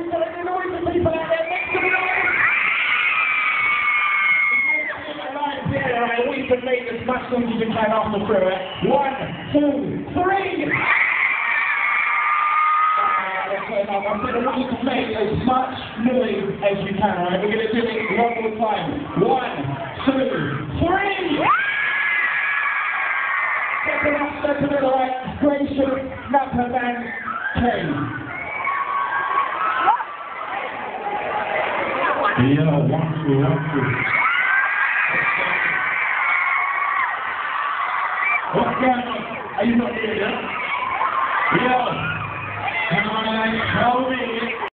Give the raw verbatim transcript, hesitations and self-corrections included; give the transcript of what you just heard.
noise, so make noise for people out there. Make some noise. Right here, right, we can make as much noise as you can after through it. One, two, three. I said I want you to make as much noise as you can, alright? We're going to do it one more time. One, two, three! Step it up, step it up, alright? Grayson, Napperman, King. Yeah, one, two, one, two. What's going on? Are you not here yet? Yeah. Come on, tell me.